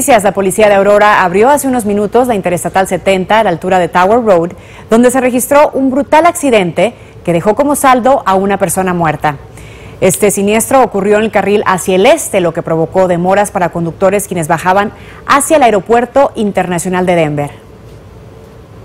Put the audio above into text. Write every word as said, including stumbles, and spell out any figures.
La policía de Aurora abrió hace unos minutos la Interestatal setenta a la altura de Tower Road, donde se registró un brutal accidente que dejó como saldo a una persona muerta. Este siniestro ocurrió en el carril hacia el este, lo que provocó demoras para conductores quienes bajaban hacia el Aeropuerto Internacional de Denver.